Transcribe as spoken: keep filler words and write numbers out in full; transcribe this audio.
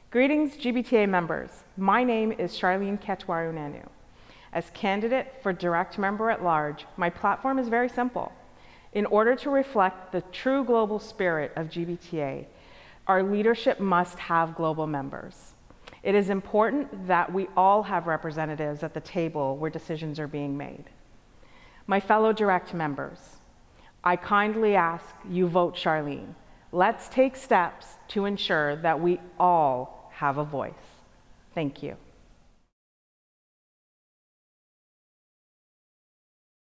Greetings, G B T A members. My name is Sharlene Ketwaroo-Nanoo. As candidate for Direct Member at Large, my platform is very simple. In order to reflect the true global spirit of G B T A, our leadership must have global members. It is important that we all have representatives at the table where decisions are being made. My fellow direct members, I kindly ask you vote Sharlene. Let's take steps to ensure that we all have a voice. Thank you.